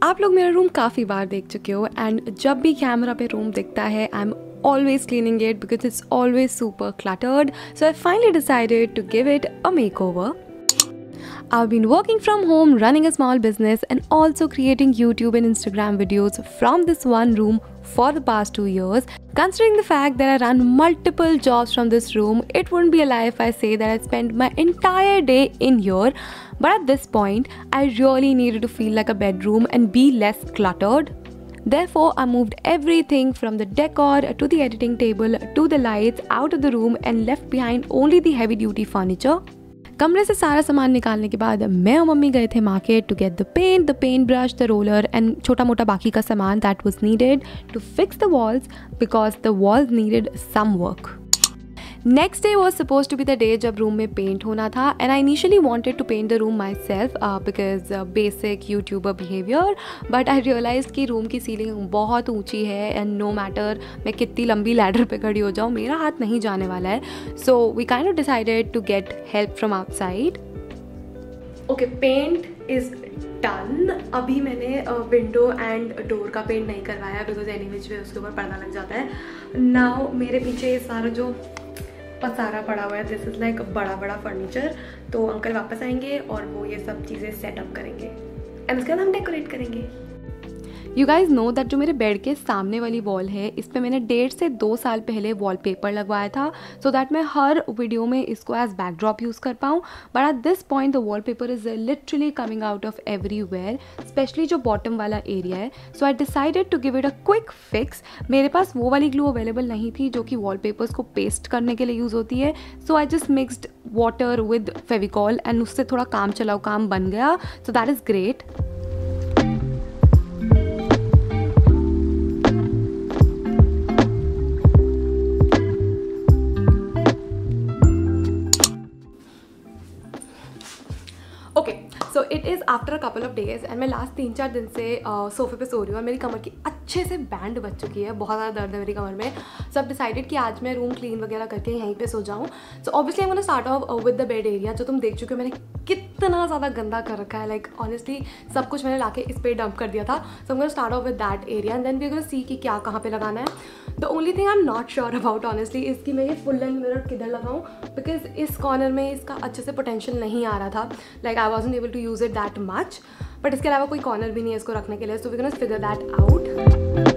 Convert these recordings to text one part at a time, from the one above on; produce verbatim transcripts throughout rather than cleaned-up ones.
आप लोग मेरा रूम काफ़ी बार देख चुके हो एंड जब भी कैमरा पे रूम दिखता है I am always cleaning it because it's always super cluttered. So I finally decided to give it a makeover. I've been working from home, running a small business and also creating YouTube and Instagram videos from this one room for the past two years. Considering the fact that I run multiple jobs from this room, it wouldn't be a lie if I say that I spend my entire day in here. But at this point, I really needed to feel like a bedroom and be less cluttered. Therefore, I moved everything from the decor to the editing table to the lights out of the room and left behind only the heavy duty furniture. कमरे से सारा सामान निकालने के बाद मैं और mummy गए थे market to get the paint the paint brush the roller and छोटा मोटा बाकी का सामान that was needed to fix the walls because the walls needed some work. Next day was supposed to be the day जब room में paint होना था and I initially wanted to paint the room myself uh, because uh, basic YouTuber behavior, but I realized कि room की ceiling बहुत ऊंची है and no matter मैं कितनी लंबी लैडर पे खड़ी हो जाऊँ मेरा हाथ नहीं जाने वाला है. So we kind of decided to get help from outside. Okay, paint is done. अभी मैंने विंडो एंड डोर का पेंट नहीं करवाया बिकॉज एनी विच वे उसके ऊपर पर्दा लग जाता है. नाउ मेरे पीछे सारा जो पसारा पड़ा हुआ है दिस इज लाइक बड़ा बड़ा फर्नीचर. तो अंकल वापस आएंगे और वो ये सब चीज़ें सेटअप करेंगे एंड उसके बाद हम डेकोरेट करेंगे. यू गाइज नो दैट जो मेरे बेड के सामने वाली वॉल है इस पर मैंने डेढ़ से दो साल पहले वॉलपेपर लगवाया था सो दैट मैं हर वीडियो में इसको एज बैकड्रॉप यूज़ कर पाऊँ. But at this point the wallpaper is literally coming out of everywhere, specially जो बॉटम वाला एरिया है. So I decided to give it a quick fix. मेरे पास वो वाली ग्लू अवेलेबल नहीं थी जो कि वॉलपेपर्स को पेस्ट करने के लिए यूज़ होती है. So I just mixed water with Fevicol and उससे थोड़ा काम चलाओ काम बन गया. So that is great. Okay so it is after a couple of days and मैं लास्ट तीन चार दिन से सोफे पे सो रही हूँ और मेरी कमर की अच्छे से बैंड बच चुकी है. बहुत ज़्यादा दर्द है मेरी कमर में. सो अब डिसाइडेड कि आज मैं रूम क्लीन वगैरह करके यहीं पे सो जाऊँ. So obviously I am gonna start off with the bed area जो तुम देख चुके हो मैंने कितना ज़्यादा गंदा कर रखा है. लाइक ऑनेस्टली सब कुछ मैंने लाके इस पर डंप कर दिया था. So I am gonna start off with that area and then we are gonna see कि क्या कहाँ पे लगाना है. The only thing I am not sure about honestly is कि मैं ये फुल लेंथ मिरर किधर लगाऊँ बिकॉज इस कॉर्नर में इसका अच्छे से पोटेंशियल नहीं आ रहा था. Like I wasn't able to use it that much. But इसके अलावा कोई कॉर्नर भी नहीं है इसको रखने के लिए. So we can figure that out.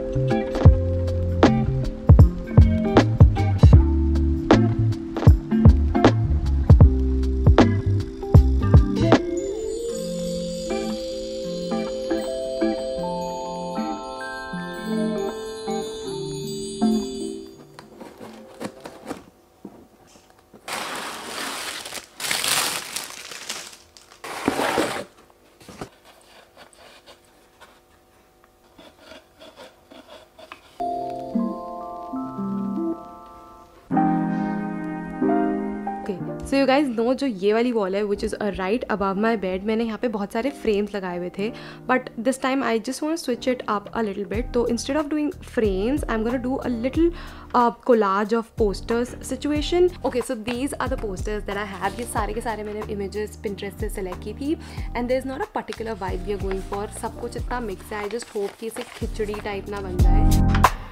So you guys know जो ये वाली वॉल है which is right above my bed मैंने यहाँ पे बहुत सारे फ्रेम्स लगाए हुए थे but this time I just want switch it up a little bit. तो instead of doing frames I am gonna do a little collage of posters situation. Okay so these are the posters that I have. ये सारे के सारे मैंने images Pinterest से select की थी and there is not a particular vibe we are going for. सब कुछ इतना मिक्स है. आई जस्ट होप कि इसे खिचड़ी टाइप ना बन जाए.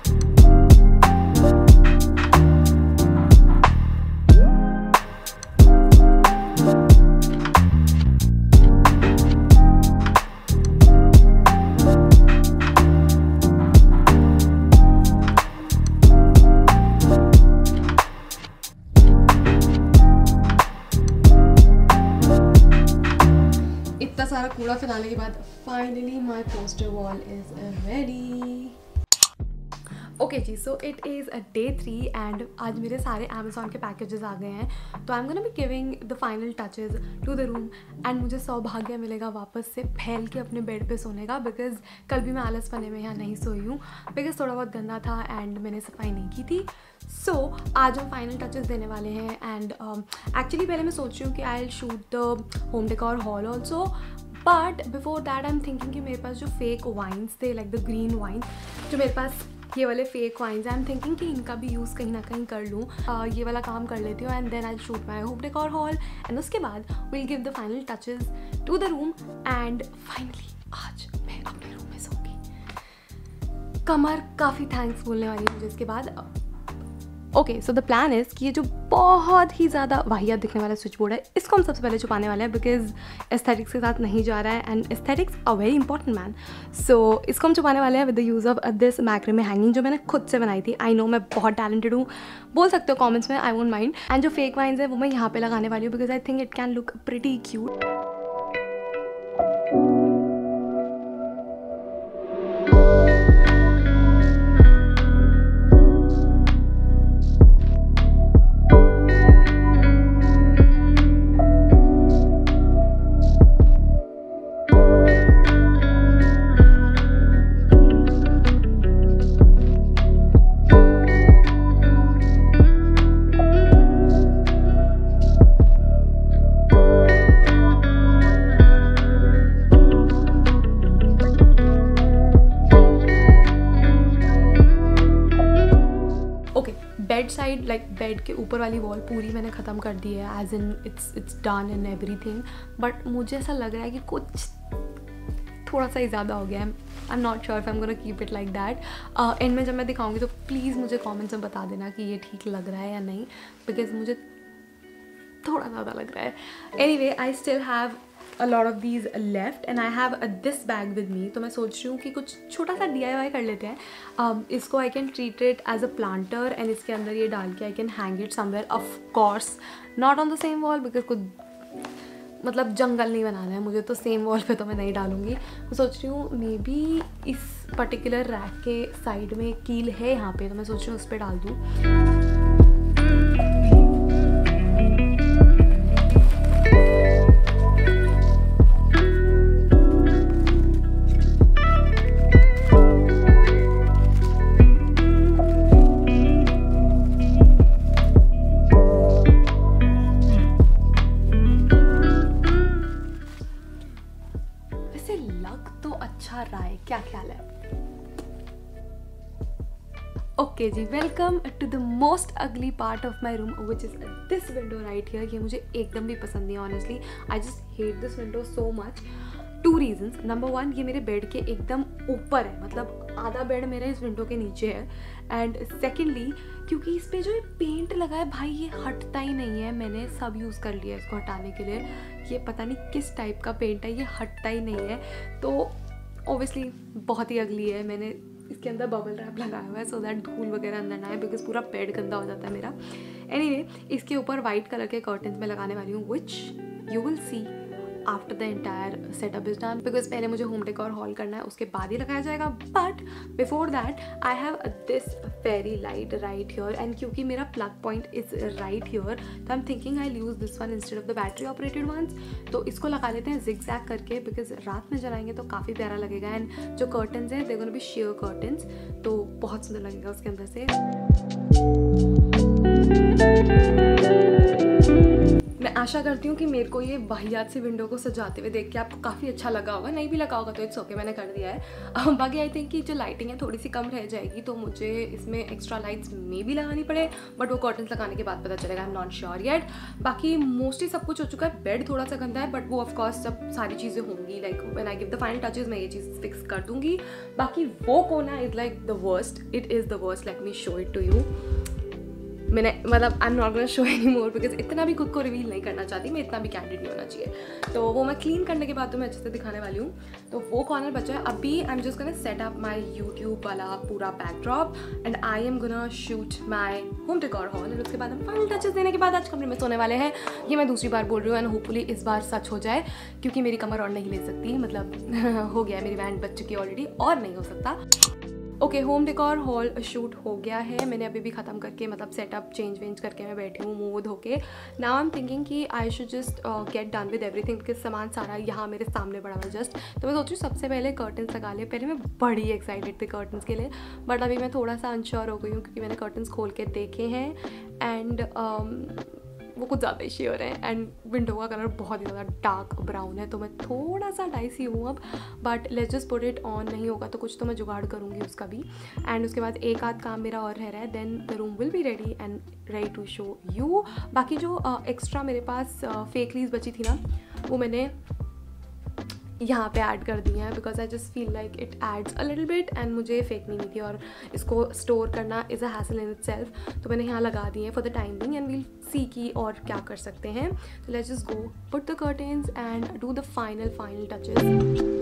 सारा कूड़ा फैलाने के बाद finally my poster wall is ready. Okay जी so it is a day three and आज मेरे सारे अमेज़ॉन के पैकेजेस आ गए हैं. तो I am gonna be giving the final touches to the room and मुझे सौभाग्य मिलेगा वापस से फैल के अपने बेड पे सोने का बिकॉज कल भी मैं आलस पने में यहाँ नहीं सोई हूँ बिकॉज थोड़ा बहुत गंदा था एंड मैंने सफाई नहीं की थी. सो so, आज हम फाइनल टचेस देने वाले हैं एंड एक्चुअली पहले मैं सोच रही हूँ कि I will shoot the home decor haul also. But before that I am thinking कि मेरे पास जो फेक वाइन्स थे लाइक द ग्रीन वाइन जो मेरे पास ये वाले fake vines I am thinking कि इनका भी यूज़ कहीं ना कहीं कर लूँ. uh, ये वाला काम कर लेती हूँ and then I shoot my home decor haul and उसके बाद will give the final touches to the room and finally आज मैं अपने रूम कमर काफ़ी थैंक्स बोलने वाली है मुझे इसके बाद। Okay so the plan is कि ये जो बहुत ही ज़्यादा वाहियात दिखने वाला स्विच बोर्ड है, इसको हम सबसे पहले छुपाने वाले हैं बिकॉज एस्थेटिक्स के साथ नहीं जा रहा है and aesthetics a very important man. So इसको हम छुपाने वाले हैं with the use of this macrame hanging जो मैंने खुद से बनाई थी। आई नो मैं बहुत टैलेंटेड हूँ, बोल सकते हो कॉमेंट्स में, आई वोंट माइंड। एंड जो फेक वाइन्स है वो मैं यहाँ पे लगाने वाली हूँ because I think it can look pretty cute. Bed side like bed के ऊपर वाली वॉल पूरी मैंने ख़त्म कर दी है, as in it's it's done in everything. But मुझे ऐसा लग रहा है कि कुछ थोड़ा सा ही ज़्यादा हो गया है। I am not sure if I am gonna keep it like that. End में जब मैं दिखाऊंगी तो प्लीज़ मुझे कमेंट्स में बता देना कि ये ठीक लग रहा है या नहीं, बिकॉज मुझे थोड़ा ज़्यादा लग रहा है। Anyway I still have a lot of these left and I have a, this bag with me। तो मैं सोच रही हूँ कि कुछ छोटा सा D I Y कर लेते हैं। um, इसको I can treat it as a planter and इसके अंदर ये डाल के I can hang it somewhere, of course not on the same wall because कुछ मतलब जंगल नहीं बनाना है मुझे, तो सेम वॉल पे तो मैं नहीं डालूंगी। मैं सोच रही हूँ मे बी इस पर्टिकुलर रैक के साइड में कील है यहाँ पे, तो मैं सोच रही हूँ उस पर डाल दूँ। अच्छा रहा है, क्या ख्याल है? ओके जी, welcome to the most ugly part of my room which is this window right here. ये मुझे एकदम भी पसंद नहीं है honestly, I just hate this window so much. Two reasons. Number one, ये मेरे बेड के एकदम ऊपर है, मतलब आधा बेड मेरा इस विंडो के नीचे है। एंड सेकेंडली क्योंकि इस पे जो ये पेंट लगा है भाई ये हटता ही नहीं है। मैंने सब यूज़ कर लिया इसको हटाने के लिए, ये पता नहीं किस टाइप का पेंट है, ये हटता ही नहीं है। तो ऑब्वियसली बहुत ही अगली है। मैंने इसके अंदर बबल रैप लगाया हुआ है सो दैट धूल वगैरह अंदर ना आए, बिकॉज पूरा बेड गंदा हो जाता है मेरा। एनीवे इसके ऊपर वाइट कलर के कर्टन्स में लगाने वाली हूँ which you will see after the entire setup is done, because पहले मुझे होम डेकोर हॉल करना है, उसके बाद ही लगाया जाएगा। But before that I have this fairy light right here, and क्योंकि मेरा plug point is right here तो I am thinking I use this one instead of the battery operated ones. तो इसको लगा लेते हैं जिग जैग करके, because रात में जलाएंगे तो काफ़ी प्यारा लगेगा। एंड जो कर्टन्स हैं they gonna be sheer curtains, तो बहुत सुंदर लगेगा उसके अंदर से। मैं आशा करती हूँ कि मेरे को ये वाहियात सी विंडो को सजाते हुए देख के आपको काफ़ी अच्छा लगा होगा। नहीं भी लगा होगा तो इट्स ओके, मैंने कर दिया है। बाकी आई थिंक कि जो लाइटिंग है थोड़ी सी कम रह जाएगी, तो मुझे इसमें एक्स्ट्रा लाइट्स में भी लगानी पड़े, बट वो कर्टन्स लगाने के बाद पता चलेगा, I am not sure yet. बाकी मोस्टली सब कुछ हो चुका है। बेड थोड़ा सा गंदा है बट वो ऑफकोर्स जब सारी चीज़ें होंगी, like when I give the final touches मैं ये चीज़ फिक्स कर दूंगी। बाकी वो कोना is like the worst, it is the worst, let me show it to you. मैंने मतलब I am not gonna show any more because इतना भी खुद को रिवील नहीं करना चाहती मैं, इतना भी कैंडिड नहीं होना चाहिए। तो वो मैं क्लीन करने के बाद तो मैं अच्छे से दिखाने वाली हूँ। तो वो कॉर्नर बचा है। अभी I am just gonna set up my YouTube वाला पूरा backdrop and I am gonna shoot my home decor haul, and उसके बाद हम फाइनल टचेस देने के बाद आज कमरे में सोने वाले हैं। ये मैं दूसरी बार बोल रही हूँ एंड होपफुली इस बार सच हो जाए, क्योंकि मेरी कमर और नहीं ले सकती, मतलब हो गया है, मेरी बैंड बच चुकी है ऑलरेडी और नहीं हो सकता। Okay, home decor haul shoot हो गया है। मैंने अभी भी ख़त्म करके मतलब सेटअप चेंज वेंज करके मैं बैठी हूँ मुँह धो के। नाउ आई एम थिंकिंग कि I should just get done with everything, because सामान सारा यहाँ मेरे सामने पड़ा हुआ जस्ट। तो मैं सोच रही हूँ सबसे पहले कर्टन्स लगा ले। पहले मैं बड़ी एक्साइटेड थी कर्टन्स के लिए, बट अभी मैं थोड़ा सा अनश्योर हो गई हूँ क्योंकि मैंने कर्टन्स खोल के देखे हैं एंड um, वो कुछ ज़्यादा ही श्योर है। एंड विंडो का कलर बहुत ही ज़्यादा डार्क ब्राउन है, तो मैं थोड़ा सा डाइसी हूँ अब, but let's just put it on. नहीं होगा तो कुछ तो मैं जुगाड़ करूँगी उसका भी। एंड उसके बाद एक आध काम मेरा और रह रहा है, then the room will be ready and ready to show you. बाकी जो एक्स्ट्रा uh, मेरे पास फेक लीज बची थी ना, वो मैंने यहाँ पे ऐड कर दी हैं because I just feel like it adds a little bit and मुझे फेंकनी नहीं थी और इसको स्टोर करना is a hassle in itself. तो मैंने यहाँ लगा दी हैं for the time being and we'll see की और क्या कर सकते हैं। तो let's just go put the curtains and do the final final touches.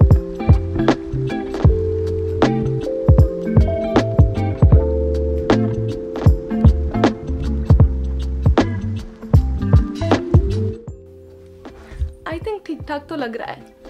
I think ठीक ठाक तो लग रहा है।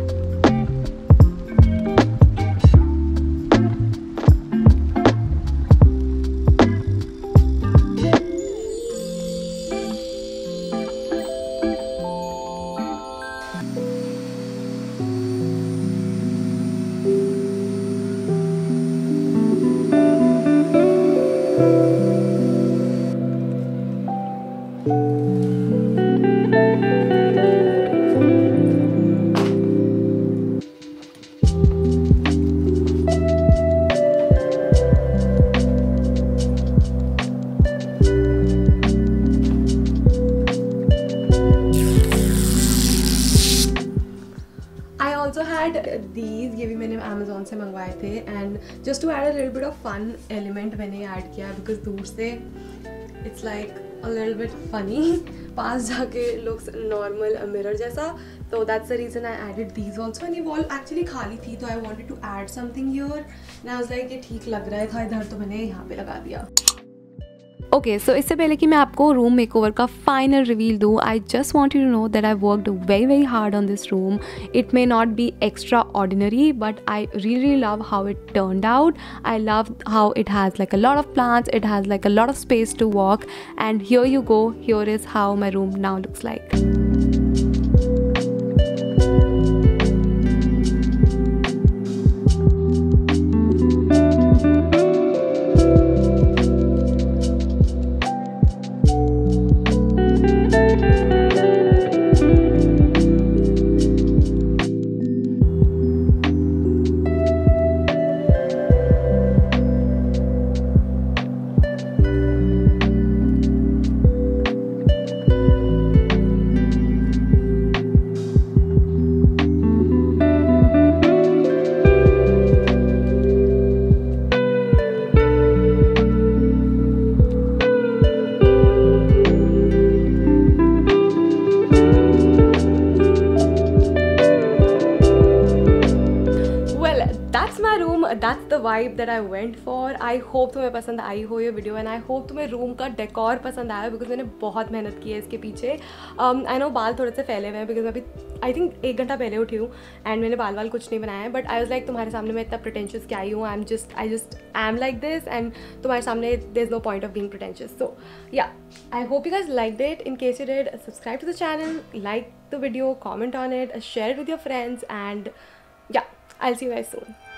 These ये भी मैंने Amazon से मंगवाए थे and just to add a little bit of fun element मैंने ऐड किया बिकॉज दूर से it's like a little bit funny, पास जाके लुक्स नॉर्मल मिरर जैसा। तो that's the reason I added these also and ये वॉल एक्चुअली खाली थी तो I wanted to add something here and I was like ये ठीक लग रहा था इधर तो मैंने यहाँ पे लगा दिया। ओके सो इससे पहले कि मैं आपको रूम मेकओवर का फाइनल रिवील दूँ, I just want you to know that I worked very very hard on this room. It may not be extraordinary but I really love how it turned out. I love how it has like a lot of plants, it has like a lot of space to walk and here you go, here is how my room now looks like. That's the vibe that I went for. I hope तुम्हें पसंद आई हो ये video and I hope तुम्हें room का decor पसंद आया because मैंने बहुत मेहनत की है इसके पीछे। आई नो बाल थोड़े से फैले हुए हैं बिकॉज अभी आई थिंक एक घंटा पहले उठी हूँ एंड मैंने बाल वाल कुछ नहीं बनाया है बट आई वाज लाइक तुम्हारे सामने मैं इतना प्रिटेंशियस क्या आई हूँ, I am just I just I am like this and तुम्हारे सामने there is no point of being pretentious. So yeah I hope you guys liked it. In case you did, subscribe to the channel, like the video, comment on it, share it with your friends and yeah, I'll see you guys soon.